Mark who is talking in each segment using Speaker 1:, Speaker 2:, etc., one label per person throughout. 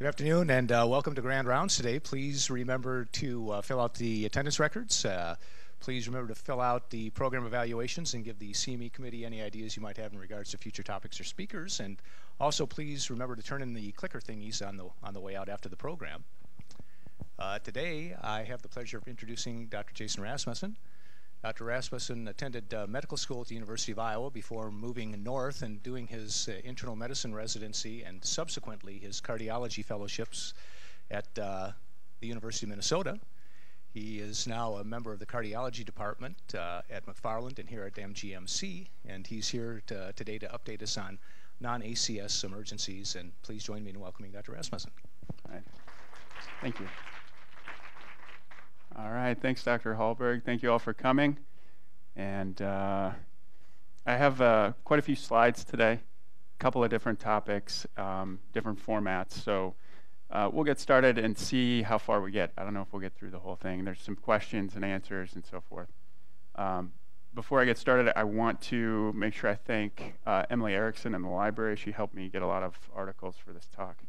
Speaker 1: Good afternoon and welcome to Grand Rounds today. Please remember to fill out the attendance records. Please remember to fill out the program evaluations and give the CME committee any ideas you might have in regards to future topics or speakers. And also please remember to turn in the clicker thingies on the way out after the program. Today I have the pleasure of introducing Dr. Jason Rasmussen. Dr. Rasmussen attended medical school at the University of Iowa before moving north and doing his internal medicine residency and subsequently his cardiology fellowships at the University of Minnesota. He is now a member of the cardiology department at McFarland and here at MGMC, and he's here today to update us on non-ACS emergencies. And please join me in welcoming Dr. Rasmussen.
Speaker 2: All right. Thank you. All right, thanks, Dr. Hallberg. Thank you all for coming. And I have quite a few slides today, a couple of different topics, different formats. So we'll get started and see how far we get. I don't know if we'll get through the whole thing. There's some questions and answers and so forth. Before I get started, I want to make sure I thank Emily Erickson in the library. She helped me get a lot of articles for this talk.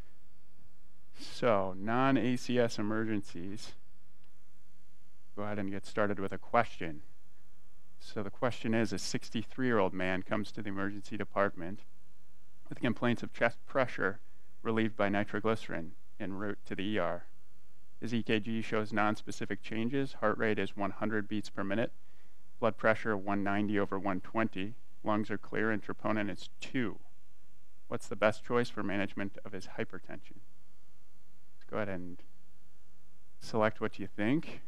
Speaker 2: So, non-ACS emergencies. Go ahead and get started with a question. So the question is, a 63-year-old man comes to the emergency department with complaints of chest pressure relieved by nitroglycerin en route to the ER. His EKG shows nonspecific changes. Heart rate is 100 beats per minute. Blood pressure 190 over 120. Lungs are clear and troponin is 2. What's the best choice for management of his hypertension? Let's go ahead and select what you think.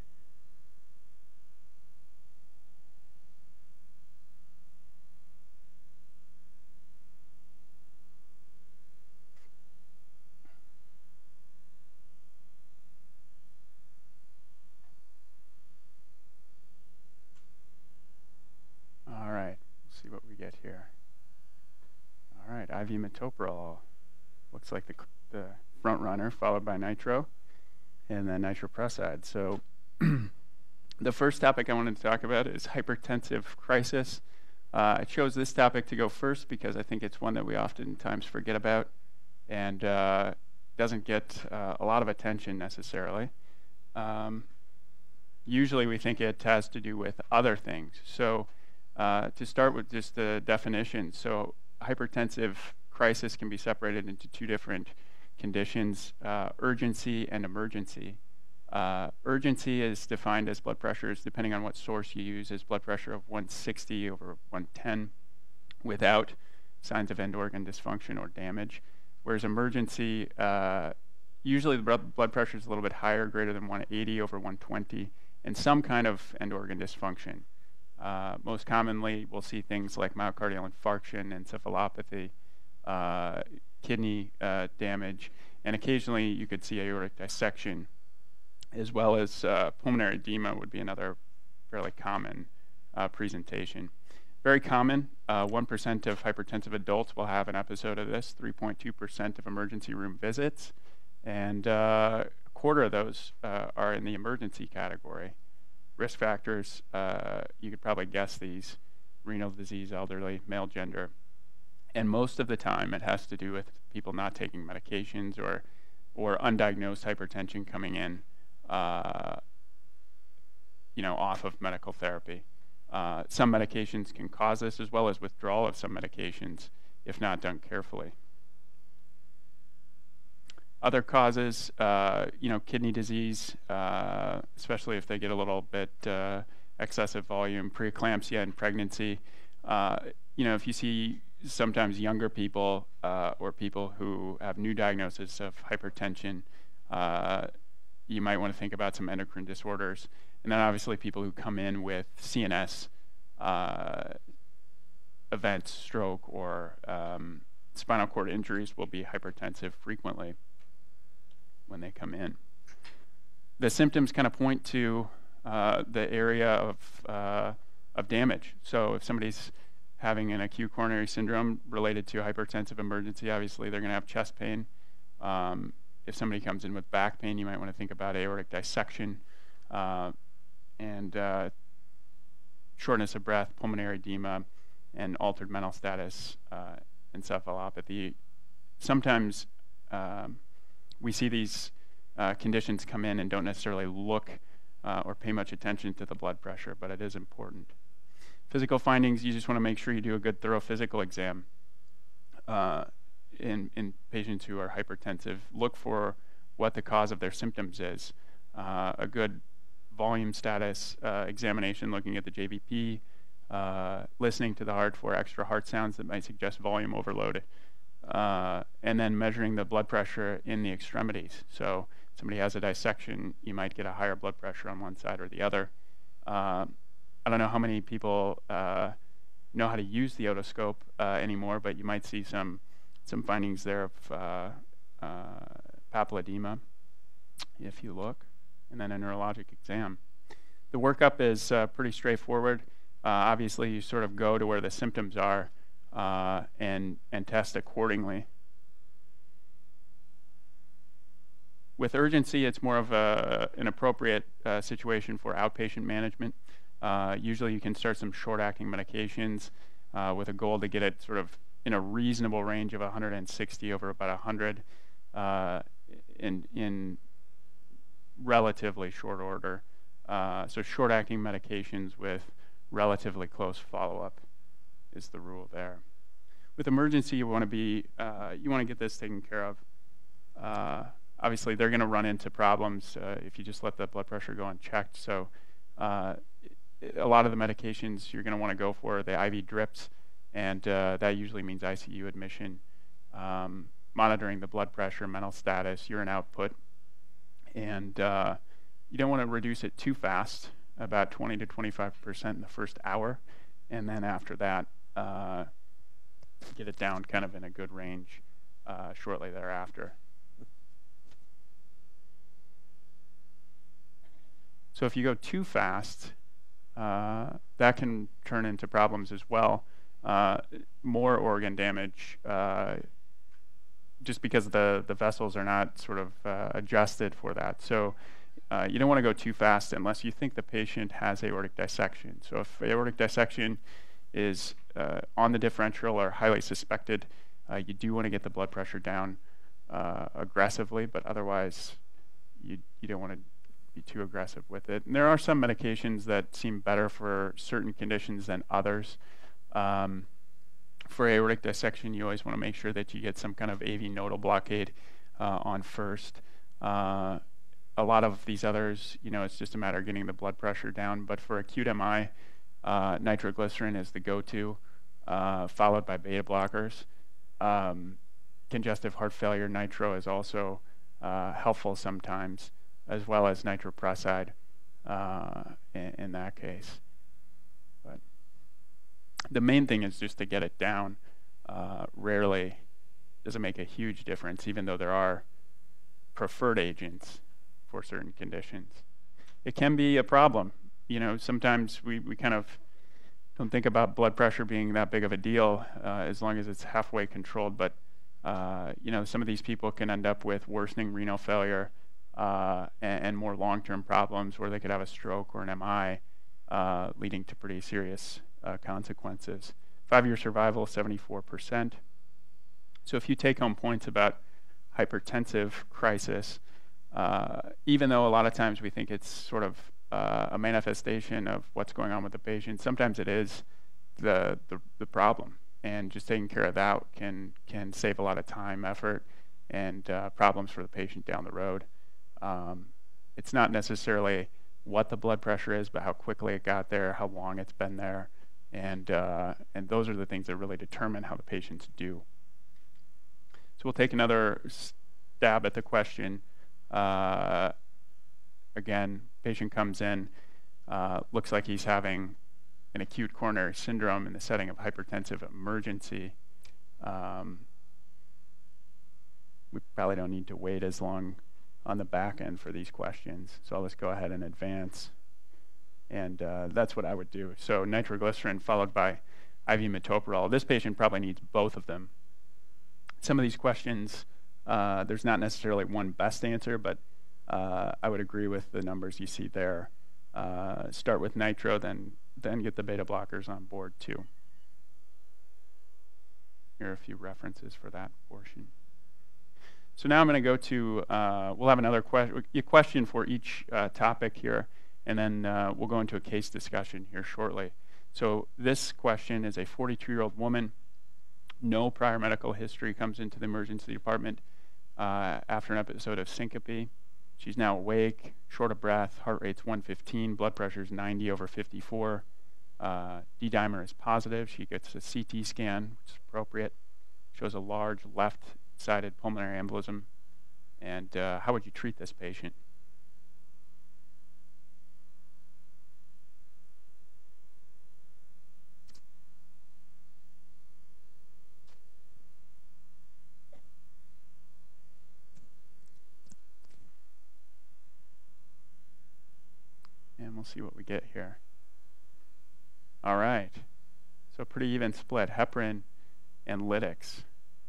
Speaker 2: See what we get here. All right, IV metoprolol looks like the front runner, followed by nitro, and then nitroprusside. So the first topic I wanted to talk about is hypertensive crisis. I chose this topic to go first because I think it's one that we oftentimes forget about and doesn't get a lot of attention necessarily. Usually we think it has to do with other things. So to start with just the definition, so hypertensive crisis can be separated into two different conditions, urgency and emergency. Urgency is defined as blood pressures, depending on what source you use, as blood pressure of 160 over 110 without signs of end organ dysfunction or damage. Whereas emergency, usually the blood pressure is a little bit higher, greater than 180 over 120, and some kind of end organ dysfunction. Most commonly, we'll see things like myocardial infarction, encephalopathy, kidney damage, and occasionally you could see aortic dissection, as well as pulmonary edema would be another fairly common presentation. Very common, 1% of hypertensive adults will have an episode of this, 3.2% of emergency room visits, and a quarter of those are in the emergency category. Risk factors, you could probably guess these: renal disease, elderly, male gender. And most of the time it has to do with people not taking medications or undiagnosed hypertension coming in, off of medical therapy. Some medications can cause this, as well as withdrawal of some medications if not done carefully. Other causes, kidney disease, especially if they get a little bit excessive volume, preeclampsia in pregnancy. If you see sometimes younger people or people who have new diagnosis of hypertension, you might want to think about some endocrine disorders. And then obviously people who come in with CNS events, stroke, or spinal cord injuries will be hypertensive frequently when they come in. The symptoms kind of point to the area of damage. So if somebody's having an acute coronary syndrome related to hypertensive emergency, obviously they're going to have chest pain. If somebody comes in with back pain, you might want to think about aortic dissection and shortness of breath, pulmonary edema, and altered mental status, encephalopathy. Sometimes we see these conditions come in and don't necessarily look or pay much attention to the blood pressure, but it is important. Physical findings, you just want to make sure you do a good thorough physical exam in patients who are hypertensive. Look for what the cause of their symptoms is. A good volume status examination, looking at the JVP, listening to the heart for extra heart sounds that might suggest volume overload, and then measuring the blood pressure in the extremities. So if somebody has a dissection, you might get a higher blood pressure on one side or the other. I don't know how many people know how to use the otoscope anymore, but you might see some findings there of papilledema if you look, and then a neurologic exam. The workup is pretty straightforward. Obviously, you sort of go to where the symptoms are and test accordingly. With urgency, it's more of an appropriate situation for outpatient management. Usually you can start some short-acting medications with a goal to get it sort of in a reasonable range of 160 over about 100 in relatively short order. So short-acting medications with relatively close follow-up is the rule there. With emergency, you want to get this taken care of. Obviously, they're going to run into problems if you just let the blood pressure go unchecked. So a lot of the medications you're going to want to go for the IV drips, and that usually means ICU admission, monitoring the blood pressure, mental status, urine output, and you don't want to reduce it too fast, about 20 to 25% in the first hour, and then after that, get it down kind of in a good range shortly thereafter. So if you go too fast, that can turn into problems as well. More organ damage, just because the vessels are not sort of adjusted for that. So you don't want to go too fast unless you think the patient has aortic dissection. So if aortic dissection is on the differential or highly suspected, you do want to get the blood pressure down aggressively, but otherwise you don't want to be too aggressive with it. And there are some medications that seem better for certain conditions than others. For aortic dissection, you always want to make sure that you get some kind of AV nodal blockade on first. A lot of these others, it's just a matter of getting the blood pressure down. But for acute MI, nitroglycerin is the go-to, followed by beta blockers. Congestive heart failure, nitro is also helpful sometimes, as well as nitroprusside in that case. But the main thing is just to get it down. Rarely does it make a huge difference, even though there are preferred agents for certain conditions. It can be a problem. Sometimes we kind of don't think about blood pressure being that big of a deal as long as it's halfway controlled. But, some of these people can end up with worsening renal failure and more long-term problems where they could have a stroke or an MI leading to pretty serious consequences. 5-year survival, 74%. So if you take home points about hypertensive crisis, even though a lot of times we think it's sort of a manifestation of what's going on with the patient, sometimes it is the problem. And just taking care of that can save a lot of time, effort, and problems for the patient down the road. It's not necessarily what the blood pressure is, but how quickly it got there, how long it's been there, and those are the things that really determine how the patients do. So we'll take another stab at the question. Again, patient comes in, looks like he's having an acute coronary syndrome in the setting of hypertensive emergency. We probably don't need to wait as long on the back end for these questions, so I'll just go ahead and advance. And that's what I would do. So nitroglycerin followed by IV metoprolol. This patient probably needs both of them. Some of these questions, there's not necessarily one best answer, but I would agree with the numbers you see there. Start with nitro, then get the beta blockers on board too. Here are a few references for that portion. So now I'm going to go to, we'll have another question for each topic here, and then we'll go into a case discussion here shortly. So this question is a 42-year-old woman, no prior medical history, comes into the emergency department after an episode of syncope. She's now awake, short of breath, heart rate's 115, blood pressure's 90/54. D-dimer is positive. She gets a CT scan, which is appropriate. Shows a large left-sided pulmonary embolism. And how would you treat this patient? And we'll see what we get here. All right. So pretty even split, heparin and lytics.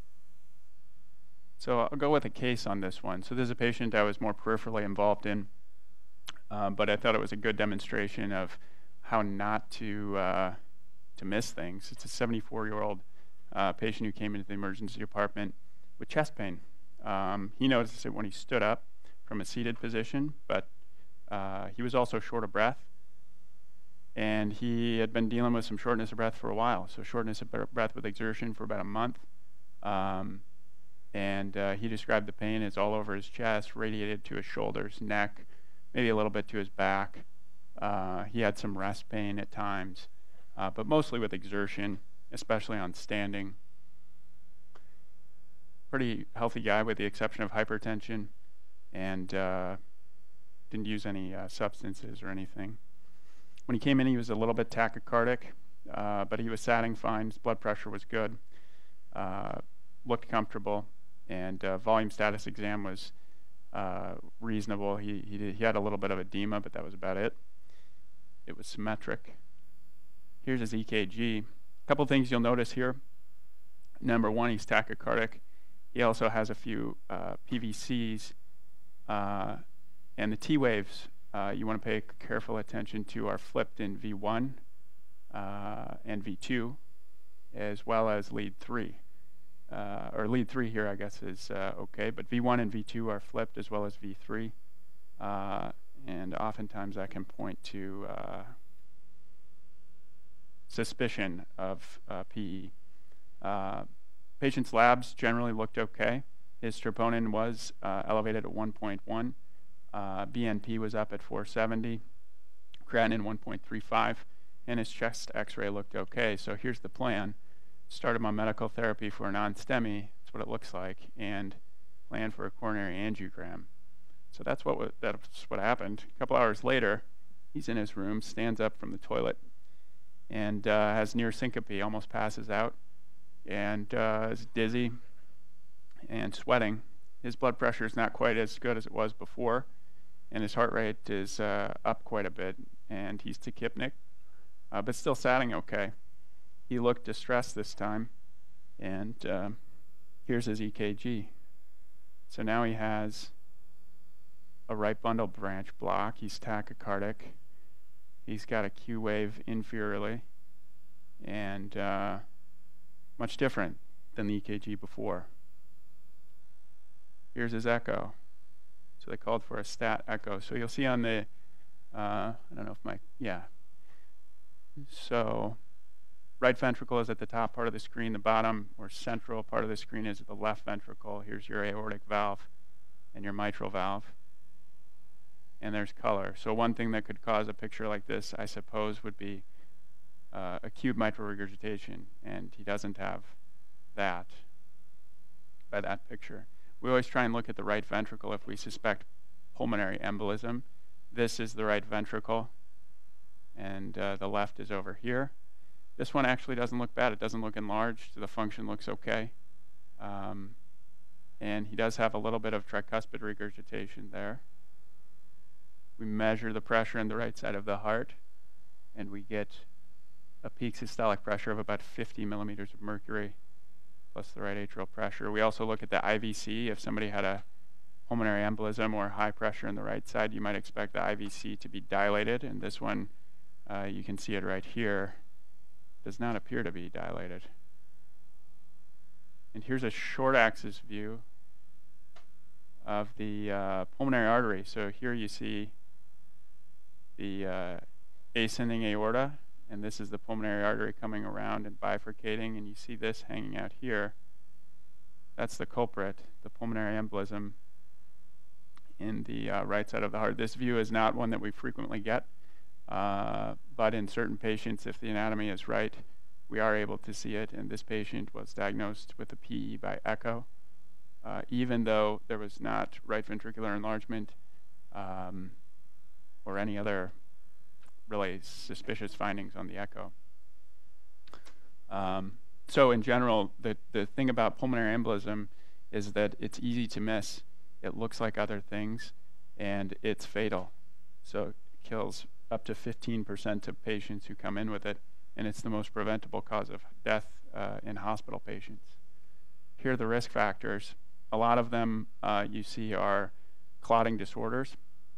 Speaker 2: So I'll go with a case on this one. So this is a patient I was more peripherally involved in, but I thought it was a good demonstration of how not to miss things. It's a 74-year-old patient who came into the emergency department with chest pain. He noticed it when he stood up from a seated position, but he was also short of breath, and he had been dealing with some shortness of breath for a while. So shortness of breath with exertion for about a month. And he described the pain as all over his chest, radiated to his shoulders, neck, maybe a little bit to his back. He had some rest pain at times, but mostly with exertion, especially on standing. Pretty healthy guy with the exception of hypertension, and didn't use any substances or anything. When he came in, he was a little bit tachycardic, but he was satting fine. His blood pressure was good, looked comfortable, and volume status exam was reasonable. He had a little bit of edema, but that was about it. It was symmetric. Here's his EKG. A couple things you'll notice here. Number one, he's tachycardic. He also has a few PVCs, and the T waves you want to pay careful attention to are flipped in V1 and V2, as well as lead 3. Or lead 3 here, I guess, is okay, but V1 and V2 are flipped as well as V3, and oftentimes that can point to suspicion of PE. Patient's labs generally looked okay. His troponin was elevated at 1.1. BNP was up at 470, creatinine 1.35, and his chest x-ray looked okay. So here's the plan. Start him on medical therapy for a non-STEMI, that's what it looks like, and plan for a coronary angiogram. So that's what happened. A couple hours later, he's in his room, stands up from the toilet, and has near syncope, almost passes out, and is dizzy and sweating. His blood pressure is not quite as good as it was before, and his heart rate is up quite a bit, and he's tachypnic, but still satting okay. He looked distressed this time, and here's his EKG. So now he has a right bundle branch block. He's tachycardic. He's got a Q wave inferiorly, and much different than the EKG before. Here's his echo. So they called for a stat echo. So you'll see on the, I don't know if So right ventricle is at the top part of the screen. The bottom or central part of the screen is the left ventricle. Here's your aortic valve and your mitral valve. And there's color. So one thing that could cause a picture like this, I suppose, would be acute mitral regurgitation. And he doesn't have that by that picture. We always try and look at the right ventricle if we suspect pulmonary embolism. This is the right ventricle, and the left is over here. This one actually doesn't look bad. It doesn't look enlarged. The function looks okay. And he does have a little bit of tricuspid regurgitation there. We measure the pressure in the right side of the heart, and we get a peak systolic pressure of about 50 millimeters of mercury, plus the right atrial pressure. We also look at the IVC. If somebody had a pulmonary embolism or high pressure in the right side, you might expect the IVC to be dilated, and this one, you can see it right here, does not appear to be dilated. And here's a short axis view of the pulmonary artery. So here you see the ascending aorta, and this is the pulmonary artery coming around and bifurcating, and you see this hanging out here. That's the culprit, the pulmonary embolism in the right side of the heart. This view is not one that we frequently get, but in certain patients, if the anatomy is right, we are able to see it, and this patient was diagnosed with a PE by echo, even though there was not right ventricular enlargement or any other really suspicious findings on the echo. So in general, the thing about pulmonary embolism is that it's easy to miss. It looks like other things, and it's fatal. So it kills up to 15% of patients who come in with it, and it's the most preventable cause of death in hospital patients. Here are the risk factors. A lot of them you see are clotting disorders,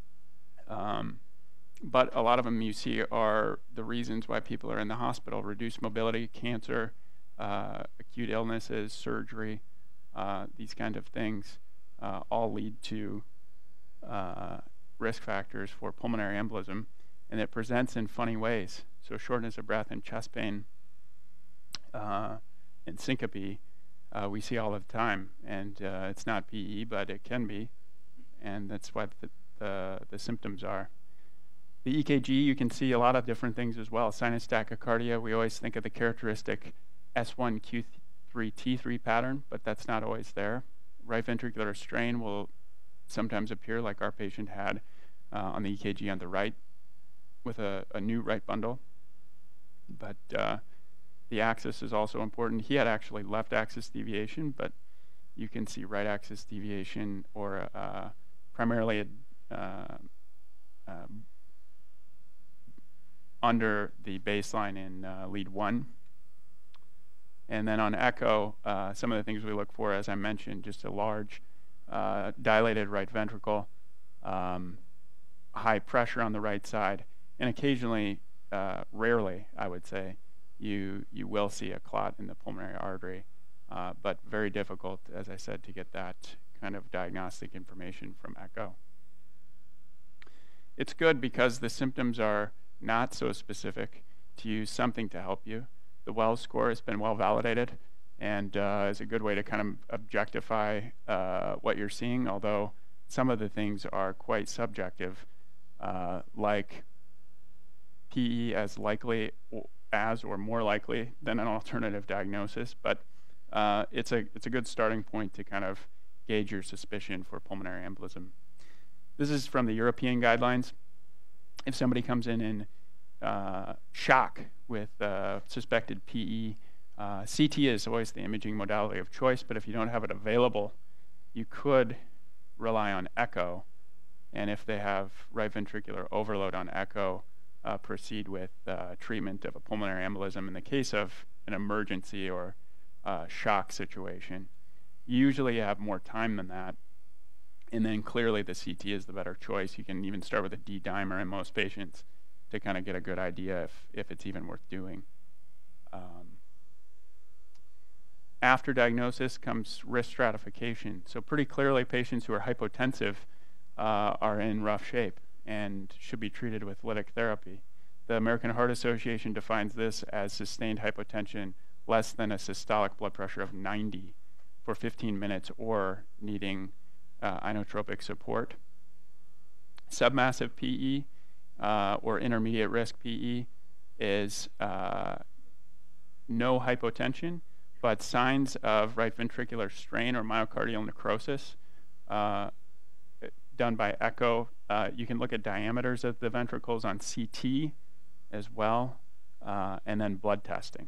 Speaker 2: but a lot of them you see are the reasons why people are in the hospital: reduced mobility, cancer, acute illnesses, surgery, these kind of things all lead to risk factors for pulmonary embolism, and it presents in funny ways. So shortness of breath and chest pain and syncope we see all the time, and it's not PE, but it can be, and that's what the symptoms are. The EKG, you can see a lot of different things as well. Sinus tachycardia, we always think of the characteristic S1Q3T3 pattern, but that's not always there. Right ventricular strain will sometimes appear like our patient had on the EKG on the right with a new right bundle. But the axis is also important. He had actually left axis deviation, but you can see right axis deviation or primarily under the baseline in lead 1. And then on echo, some of the things we look for, as I mentioned, just a large dilated right ventricle, high pressure on the right side, and occasionally, rarely, I would say, you will see a clot in the pulmonary artery, but very difficult, as I said, to get that kind of diagnostic information from echo. It's good because the symptoms are not so specific to use something to help you. The Wells score has been well validated and is a good way to kind of objectify what you're seeing, although some of the things are quite subjective, like PE as likely as or more likely than an alternative diagnosis, but it's a good starting point to kind of gauge your suspicion for pulmonary embolism. This is from the European guidelines. If somebody comes in shock with suspected PE, CT is always the imaging modality of choice, but if you don't have it available, you could rely on echo, and if they have right ventricular overload on echo, proceed with treatment of a pulmonary embolism in the case of an emergency or shock situation. Usually you have more time than that, and then clearly the CT is the better choice. You can even start with a D-dimer in most patients to kind of get a good idea if it's even worth doing. After diagnosis comes risk stratification. So pretty clearly patients who are hypotensive are in rough shape and should be treated with lytic therapy. The American Heart Association defines this as sustained hypotension less than a systolic blood pressure of 90 for 15 minutes or needing inotropic support. Submassive PE or intermediate risk PE is no hypotension, but signs of right ventricular strain or myocardial necrosis done by echo. You can look at diameters of the ventricles on CT as well, and then blood testing.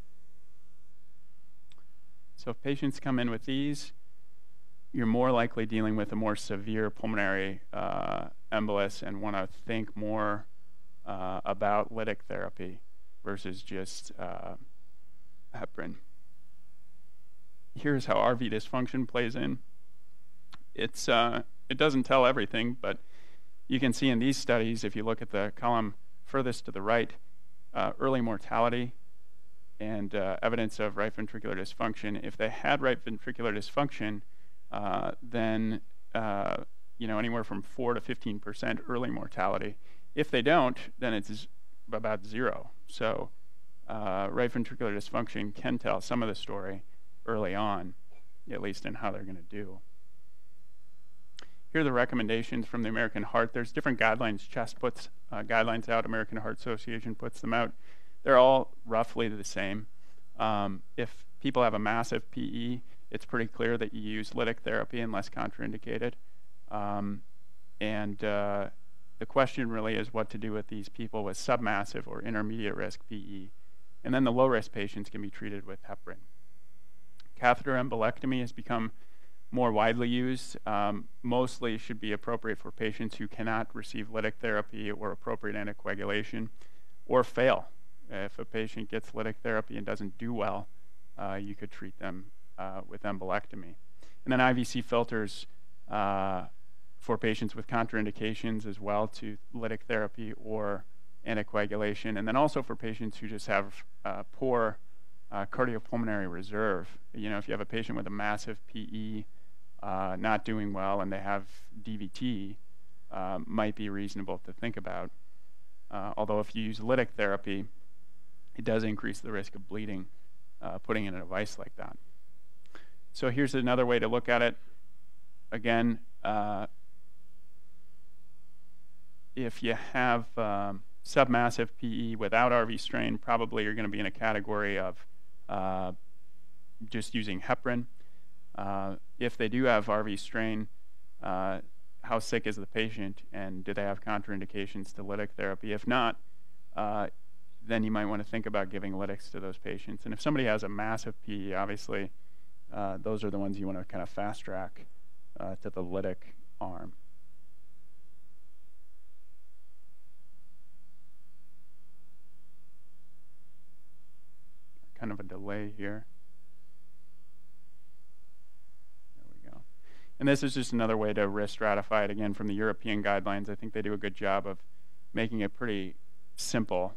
Speaker 2: So if patients come in with these, you're more likely dealing with a more severe pulmonary embolus and want to think more about lytic therapy versus just heparin. Here's how RV dysfunction plays in. It doesn't tell everything, but you can see in these studies, if you look at the column furthest to the right, early mortality and evidence of right ventricular dysfunction. If they had right ventricular dysfunction, then anywhere from 4 to 15% early mortality. If they don't, then it's about 0. So right ventricular dysfunction can tell some of the story early on, at least in how they're going to do. Here are the recommendations from the American Heart. There's different guidelines. CHEST puts guidelines out. American Heart Association puts them out. They're all roughly the same. If people have a massive PE, it's pretty clear that you use lytic therapy unless contraindicated. The question really is what to do with these people with submassive or intermediate risk PE. And then the low risk patients can be treated with heparin. Catheter embolectomy has become more widely used. Mostly should be appropriate for patients who cannot receive lytic therapy or appropriate anticoagulation or fail. If a patient gets lytic therapy and doesn't do well, you could treat them with embolectomy. And then IVC filters for patients with contraindications as well to lytic therapy or anticoagulation. And then also for patients who just have poor cardiopulmonary reserve. If you have a patient with a massive PE not doing well and they have DVT, might be reasonable to think about. Although if you use lytic therapy, it does increase the risk of bleeding, putting in a device like that. So here's another way to look at it. Again, if you have submassive PE without RV strain, probably you're going to be in a category of just using heparin. If they do have RV strain, how sick is the patient, and do they have contraindications to lytic therapy? If not, then you might want to think about giving lytics to those patients. And if somebody has a massive PE, obviously, those are the ones you want to kind of fast track to the lytic arm. Kind of a delay here. There we go. And this is just another way to risk stratify it, again, from the European guidelines. I think they do a good job of making it pretty simple.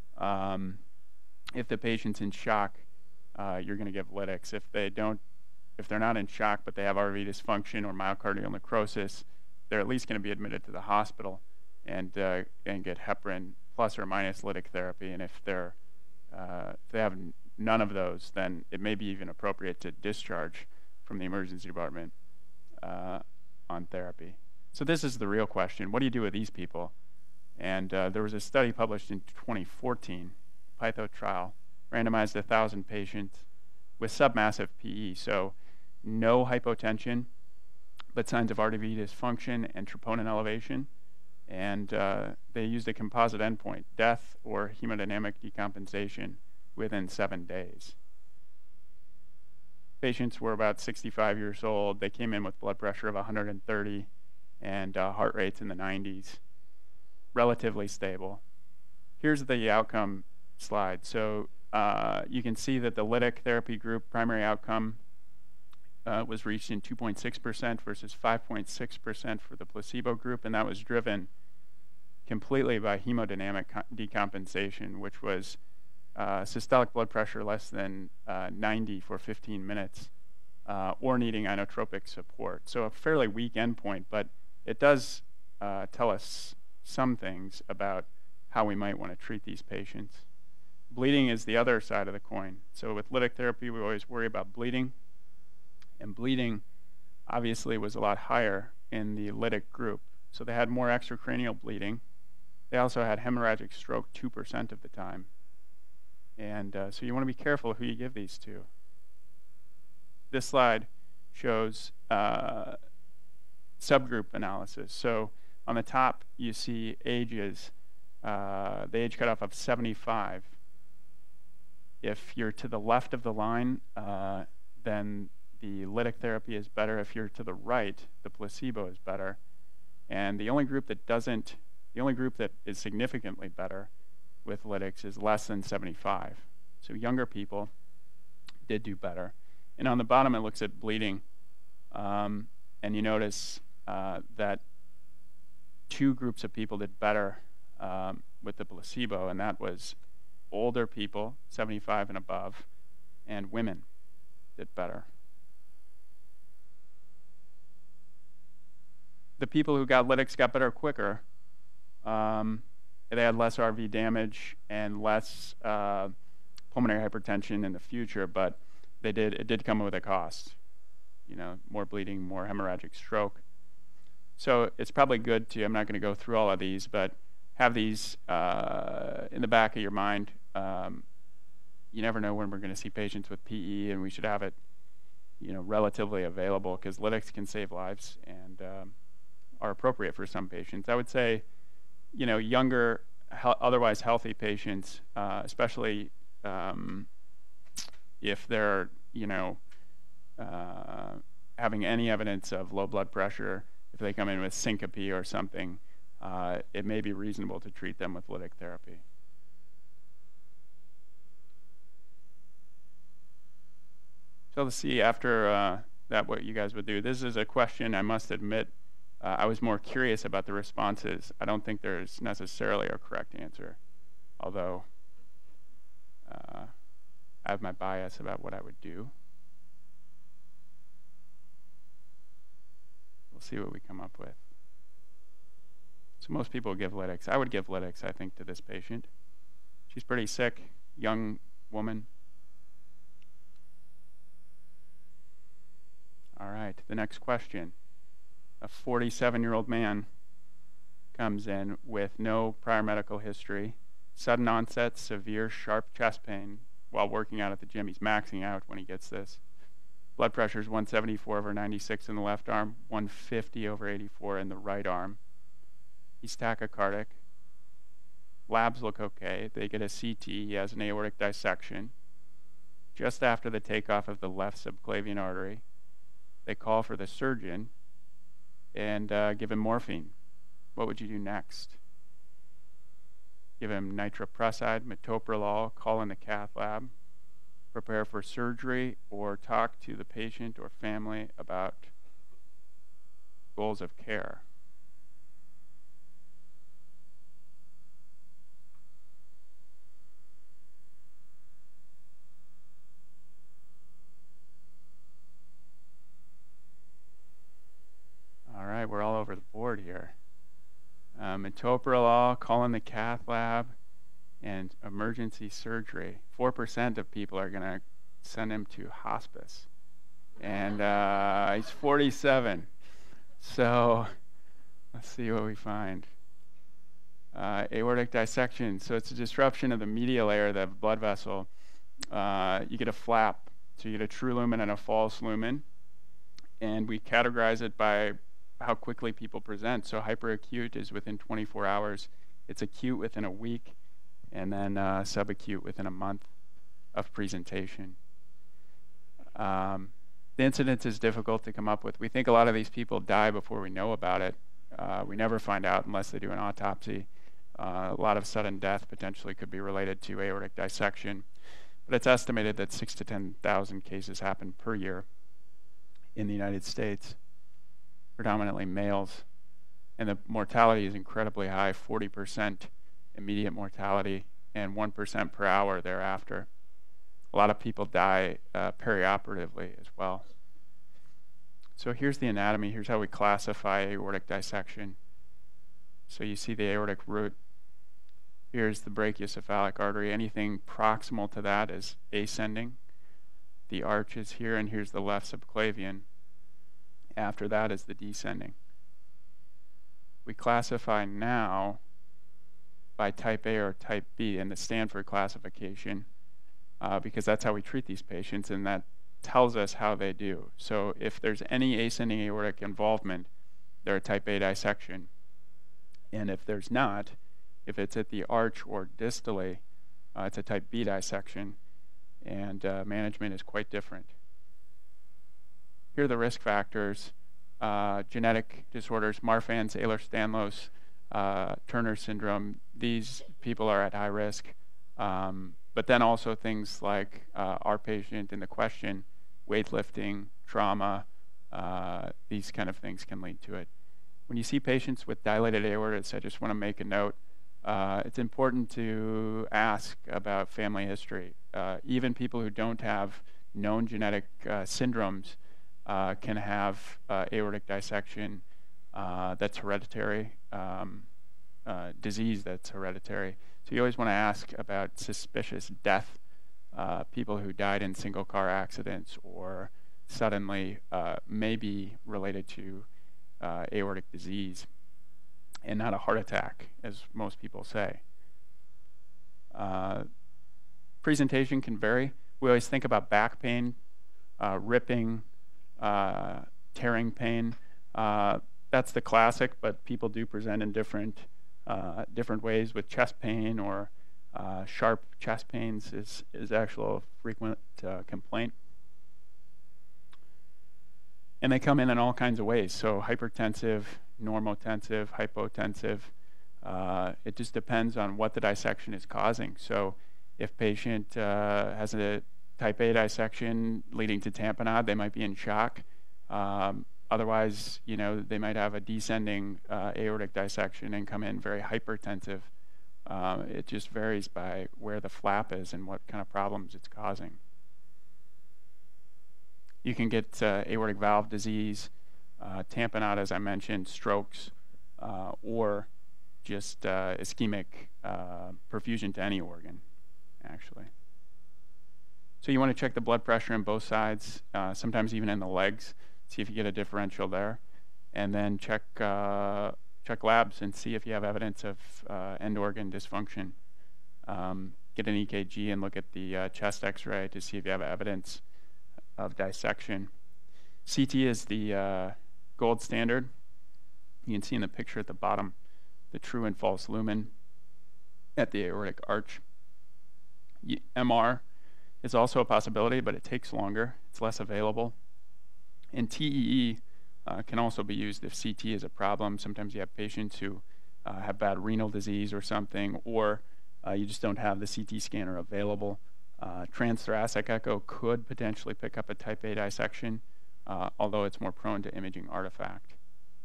Speaker 2: If the patient's in shock, you're going to give lytics. If they're not in shock but they have RV dysfunction or myocardial necrosis, they're at least going to be admitted to the hospital and get heparin plus or minus lytic therapy. And if they have none of those, then it may be even appropriate to discharge from the emergency department on therapy. So this is the real question. What do you do with these people? And there was a study published in 2014, PYTHO trial, randomized 1,000 patients with submassive PE, so no hypotension, but signs of RV dysfunction and troponin elevation. And they used a composite endpoint, death or hemodynamic decompensation within 7 days. Patients were about 65 years old. They came in with blood pressure of 130 and heart rates in the 90s. Relatively stable. Here's the outcome slide. So you can see that the lytic therapy group primary outcome was reached in 2.6% versus 5.6% for the placebo group, and that was driven completely by hemodynamic decompensation, which was systolic blood pressure less than 90 for 15 minutes or needing inotropic support. So a fairly weak endpoint, but it does tell us some things about how we might want to treat these patients. Bleeding is the other side of the coin. So with lytic therapy, we always worry about bleeding. And bleeding obviously was a lot higher in the lytic group. So they had more extracranial bleeding. They also had hemorrhagic stroke 2% of the time. And so you want to be careful who you give these to. This slide shows subgroup analysis. So on the top, you see ages, the age cutoff of 75. If you're to the left of the line, then the lytic therapy is better. If you're to the right, the placebo is better. And the only group that is significantly better with lytics is less than 75. So younger people did do better. And on the bottom, it looks at bleeding. And you notice that two groups of people did better with the placebo, and that was older people, 75 and above, and women did better. the people who got lytics got better quicker. They had less RV damage and less pulmonary hypertension in the future, but it did come with a cost. You know, more bleeding, more hemorrhagic stroke. So it's probably good to, I'm not going to go through all of these, but have these in the back of your mind. You never know when we're going to see patients with PE, and we should have it, you know, relatively available, because lytics can save lives and are appropriate for some patients. I would say, you know, younger, otherwise healthy patients, especially if they're, you know, having any evidence of low blood pressure, if they come in with syncope or something, it may be reasonable to treat them with lytic therapy. So let's see after that what you guys would do. This is a question, I must admit, I was more curious about the responses. I don't think there's necessarily a correct answer, although I have my bias about what I would do. We'll see what we come up with. So most people give lytics. I would give lytics, I think, to this patient. She's pretty sick, young woman. All right, the next question. A 47-year-old man comes in with no prior medical history, sudden onset, severe, sharp chest pain while working out at the gym. He's maxing out when he gets this. Blood pressure is 174/96 in the left arm, 150/84 in the right arm. He's tachycardic. Labs look okay. They get a CT. He has an aortic dissection. Just after the takeoff of the left subclavian artery, they call for the surgeon and give him morphine. What would you do next? Give him nitroprusside, metoprolol, call in the cath lab, prepare for surgery, or talk to the patient or family about goals of care. All right, we're all over the board here. Metoprolol, call in the cath lab, and emergency surgery. 4% of people are going to send him to hospice. And he's 47. So let's see what we find. Aortic dissection. So it's a disruption of the medial layer of the blood vessel. You get a flap. So you get a true lumen and a false lumen. And we categorize it by how quickly people present. So hyperacute is within 24 hours. It's acute within a week, and then subacute within a month of presentation. The incidence is difficult to come up with. We think a lot of these people die before we know about it. We never find out unless they do an autopsy. A lot of sudden death potentially could be related to aortic dissection, but it's estimated that 6,000 to 10,000 cases happen per year in the United States. Predominantly males, and the mortality is incredibly high, 40% immediate mortality and 1% per hour thereafter. A lot of people die perioperatively as well. So here's the anatomy. Here's how we classify aortic dissection. So you see the aortic root. Here's the brachiocephalic artery. Anything proximal to that is ascending. The arch is here, and here's the left subclavian. After that is the descending. We classify now by type A or type B in the Stanford classification because that's how we treat these patients, and that tells us how they do. So if there's any ascending aortic involvement, they're a type A dissection. And if there's not, if it's at the arch or distally, it's a type B dissection, and management is quite different. Here are the risk factors: genetic disorders, Marfan's, Ehlers-Danlos, Turner syndrome. These people are at high risk. But then also things like our patient in the question, weightlifting, trauma, these kind of things can lead to it. When you see patients with dilated aortas, I just want to make a note. It's important to ask about family history. Even people who don't have known genetic syndromes can have aortic dissection that's hereditary, disease that's hereditary. So you always want to ask about suspicious death, people who died in single car accidents or suddenly may be related to aortic disease and not a heart attack, as most people say. Presentation can vary. We always think about back pain, ripping, tearing pain. That's the classic, but people do present in different ways with chest pain, or sharp chest pains is actually a frequent complaint. And they come in all kinds of ways. So hypertensive, normotensive, hypotensive. It just depends on what the dissection is causing. So if patient has a type A dissection leading to tamponade, they might be in shock. Otherwise, they might have a descending aortic dissection and come in very hypertensive. It just varies by where the flap is and what kind of problems it's causing. You can get aortic valve disease, tamponade, as I mentioned, strokes, or just ischemic perfusion to any organ, actually. So you want to check the blood pressure on both sides, sometimes even in the legs, see if you get a differential there, and then check labs and see if you have evidence of end organ dysfunction. Get an EKG and look at the chest X-ray to see if you have evidence of dissection. CT is the gold standard. You can see in the picture at the bottom the true and false lumen at the aortic arch. MR is also a possibility, but it takes longer. It's less available. And TEE can also be used if CT is a problem. Sometimes you have patients who have bad renal disease or something, or you just don't have the CT scanner available. Transthoracic echo could potentially pick up a type A dissection, although it's more prone to imaging artifact.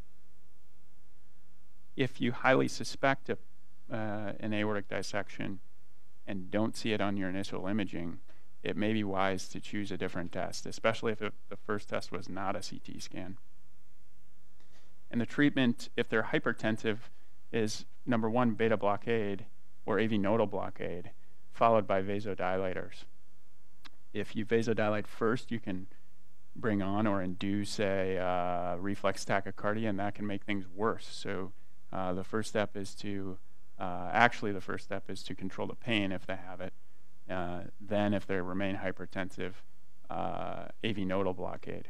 Speaker 2: If you highly suspect an aortic dissection and don't see it on your initial imaging, it may be wise to choose a different test, especially if the first test was not a CT scan. And the treatment, if they're hypertensive, is number one, beta blockade or AV nodal blockade, followed by vasodilators. If you vasodilate first, you can bring on or induce a reflex tachycardia, and that can make things worse. So the first step is to control the pain if they have it. Then if they remain hypertensive, AV nodal blockade.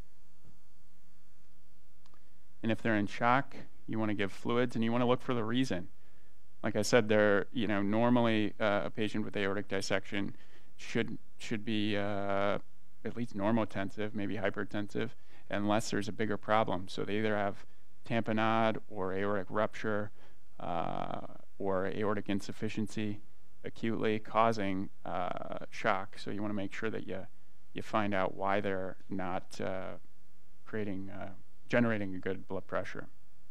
Speaker 2: And if they're in shock, you want to give fluids, and you want to look for the reason. Like I said, normally a patient with aortic dissection should be at least normotensive, maybe hypertensive, unless there's a bigger problem. So they either have tamponade or aortic rupture or aortic insufficiency acutely causing shock. So you want to make sure that you find out why they're not generating a good blood pressure.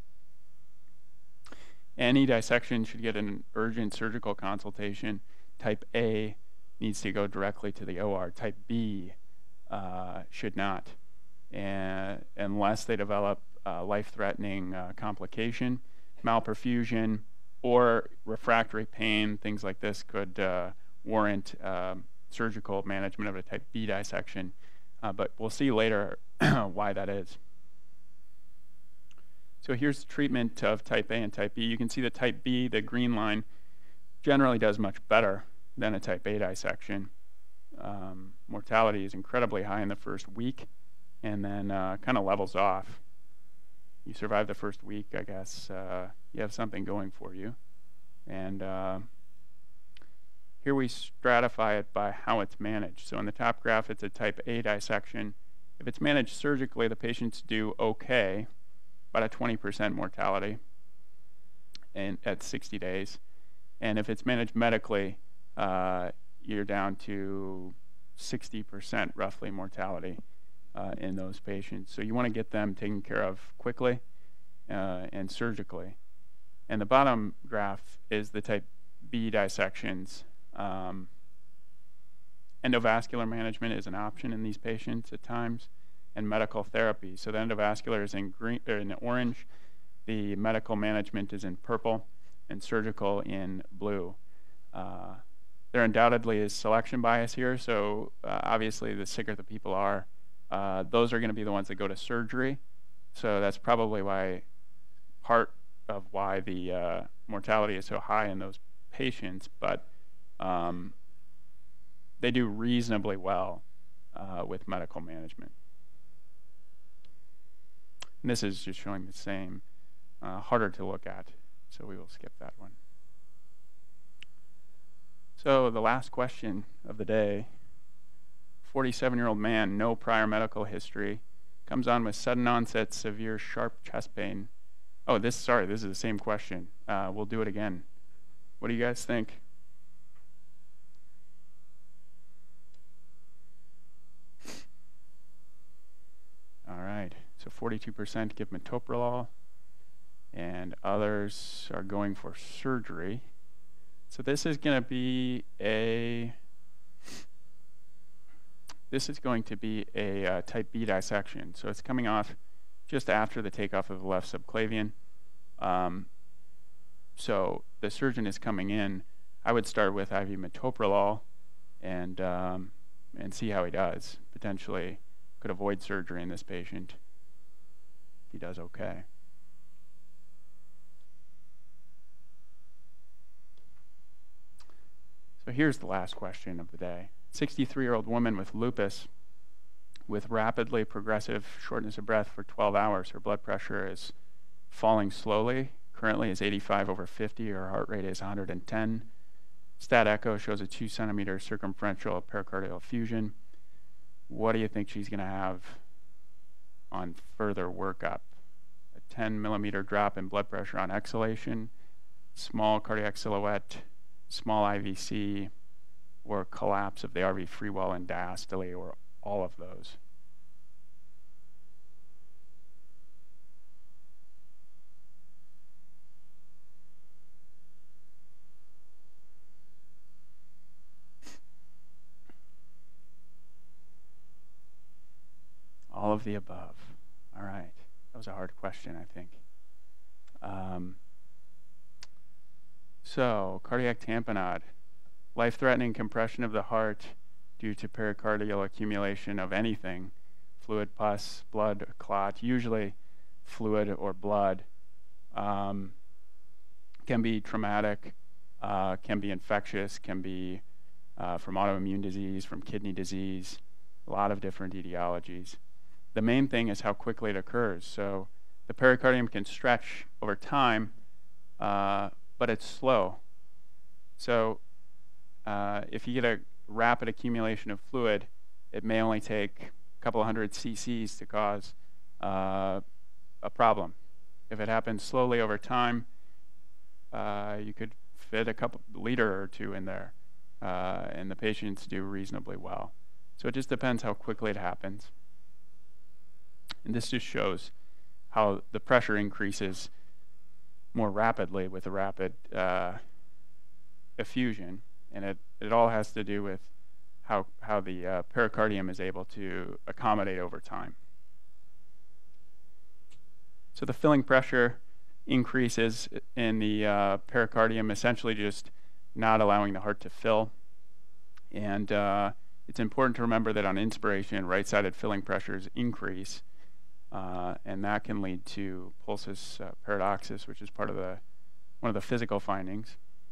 Speaker 2: Any dissection should get an urgent surgical consultation. Type A needs to go directly to the OR. Type B should not, unless they develop life-threatening complication, malperfusion, or refractory pain. Things like this could warrant surgical management of a type B dissection, but we'll see later why that is. So here's the treatment of type A and type B. You can see that type B, the green line, generally does much better than a type A dissection. Mortality is incredibly high in the first week, and then kind of levels off. You survive the first week, I guess you have something going for you. And here we stratify it by how it's managed. So in the top graph, it's a type A dissection. If it's managed surgically, the patients do okay, about a 20% mortality at 60 days. And if it's managed medically, you're down to 60% roughly mortality in those patients. So you want to get them taken care of quickly and surgically. And the bottom graph is the type B dissections. Endovascular management is an option in these patients at times, and medical therapy. So the endovascular is in green, or in orange, the medical management is in purple, and surgical in blue. There undoubtedly is selection bias here, so obviously the sicker the people are, those are going to be the ones that go to surgery. So that's probably why part of why the mortality is so high in those patients, but they do reasonably well with medical management. And this is just showing the same, harder to look at, so we will skip that one. So the last question of the day, 47-year-old man, no prior medical history, comes on with sudden onset severe sharp chest pain. Oh, this is the same question. We'll do it again. What do you guys think? All right, so 42% give metoprolol, and others are going for surgery. So this is going to be a type B dissection. So it's coming off just after the takeoff of the left subclavian. So the surgeon is coming in. I would start with IV metoprolol and see how he does. Potentially could avoid surgery in this patient if he does okay. So here's the last question of the day. 63-year-old woman with lupus with rapidly progressive shortness of breath for 12 hours. Her blood pressure is falling slowly. Currently is 85/50. Her heart rate is 110. Stat echo shows a 2-centimeter circumferential pericardial effusion. What do you think she's going to have on further workup? A 10-millimeter drop in blood pressure on exhalation, small cardiac silhouette, small IVC, or collapse of the RV free wall and diastole, or all of those. All of the above. All right. That was a hard question, I think. So, cardiac tamponade. Life-threatening compression of the heart due to pericardial accumulation of anything, fluid, pus, blood, clot, usually fluid or blood, can be traumatic, can be infectious, can be from autoimmune disease, from kidney disease, a lot of different etiologies. The main thing is how quickly it occurs. So the pericardium can stretch over time, but it's slow. So if you get a rapid accumulation of fluid, it may only take a couple of hundred cc's to cause a problem. If it happens slowly over time, you could fit a couple liter or two in there, and the patients do reasonably well. So it just depends how quickly it happens. And this just shows how the pressure increases more rapidly with a rapid effusion, and it all has to do with how the pericardium is able to accommodate over time. So the filling pressure increases in the pericardium, essentially just not allowing the heart to fill. And it's important to remember that on inspiration, right-sided filling pressures increase, and that can lead to pulsus paradoxus, which is part of one of the physical findings.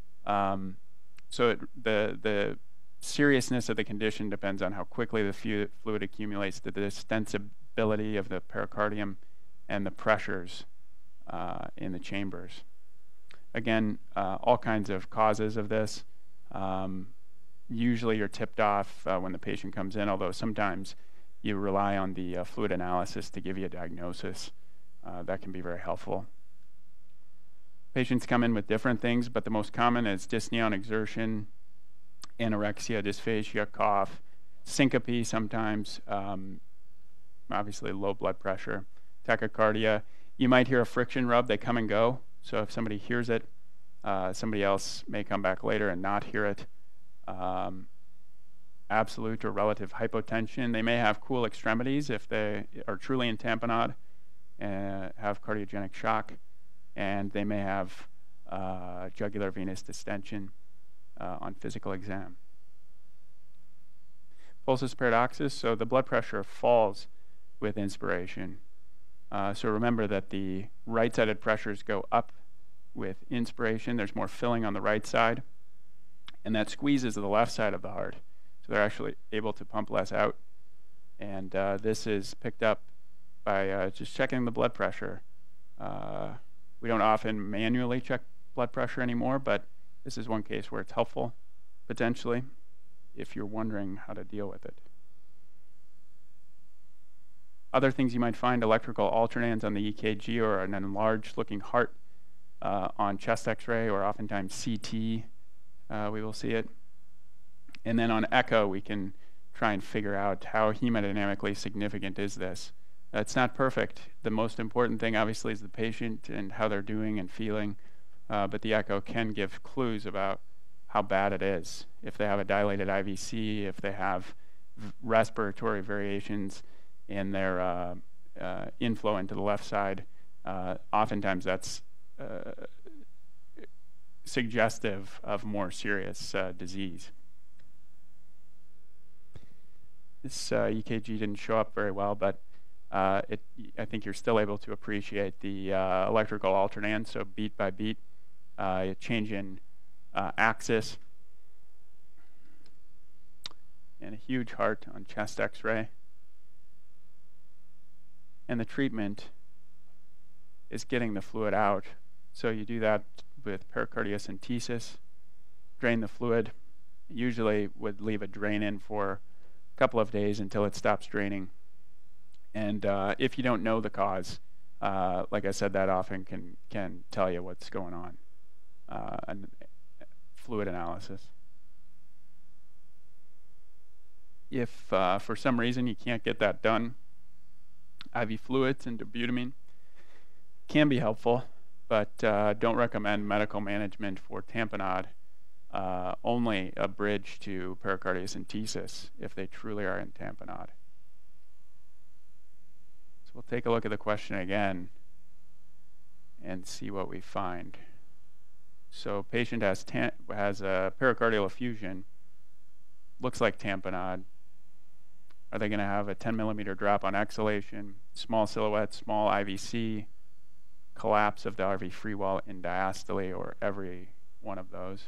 Speaker 2: So the seriousness of the condition depends on how quickly the fluid accumulates, the distensibility of the pericardium, and the pressures in the chambers. Again, all kinds of causes of this. Usually you're tipped off when the patient comes in, although sometimes you rely on the fluid analysis to give you a diagnosis. That can be very helpful. Patients come in with different things, but the most common is dyspnea on exertion, anorexia, dysphagia, cough, syncope sometimes, obviously low blood pressure, tachycardia. You might hear a friction rub. They come and go. So if somebody hears it, somebody else may come back later and not hear it. absolute or relative hypotension. They may have cool extremities if they are truly in tamponade and have cardiogenic shock, and they may have jugular venous distension on physical exam. Pulsus paradoxus, so the blood pressure falls with inspiration. So remember that the right-sided pressures go up with inspiration. There's more filling on the right side, and that squeezes the left side of the heart. So they're actually able to pump less out. And this is picked up by just checking the blood pressure. We don't often manually check blood pressure anymore, but this is one case where it's helpful, potentially, if you're wondering how to deal with it. Other things you might find, electrical alternans on the EKG or an enlarged looking heart on chest x-ray or oftentimes CT, we will see it. And then on echo, we can try and figure out how hemodynamically significant is this. It's not perfect. The most important thing, obviously, is the patient and how they're doing and feeling, but the echo can give clues about how bad it is. If they have a dilated IVC, if they have respiratory variations in their inflow into the left side, oftentimes that's suggestive of more serious disease. This EKG didn't show up very well, but I think you're still able to appreciate the electrical alternan, so beat by beat, change in axis, and a huge heart on chest x-ray. And the treatment is getting the fluid out. So you do that with pericardiocentesis, drain the fluid, usually would leave a drain in for a couple of days until it stops draining. And if you don't know the cause, like I said, that often can tell you what's going on. And fluid analysis. If for some reason you can't get that done, IV fluids and dobutamine can be helpful, but don't recommend medical management for tamponade. Only a bridge to pericardiocentesis if they truly are in tamponade. So we'll take a look at the question again and see what we find. So patient has a pericardial effusion, looks like tamponade. Are they going to have a 10 millimeter drop on exhalation, small silhouette, small IVC, collapse of the RV free wall in diastole, or every one of those?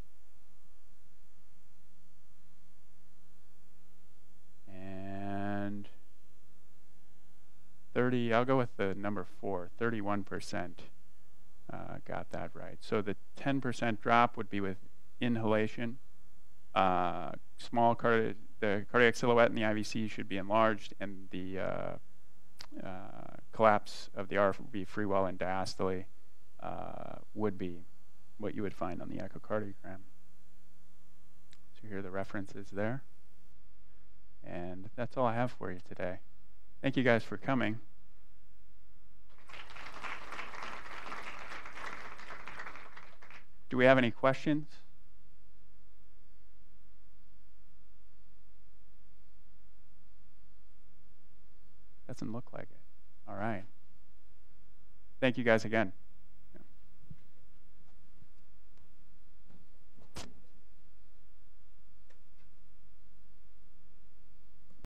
Speaker 2: And 30, I'll go with the number 4, 31%. Got that right. So the 10% drop would be with inhalation. The cardiac silhouette in the IVC should be enlarged, and the collapse of the RV free wall in diastole would be what you would find on the echocardiogram. So here are the references there. And that's all I have for you today. Thank you guys for coming. Do we have any questions? Doesn't look like it. All right. Thank you guys again.